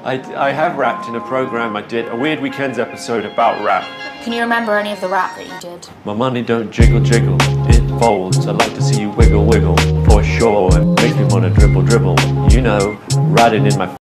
I have rapped in a program I did, a Weird Weekends episode about rap. Can you remember any of the rap that you did? My money don't jiggle jiggle, it folds. I'd like to see you wiggle wiggle, for sure. It makes me wanna dribble dribble, you know, riding in my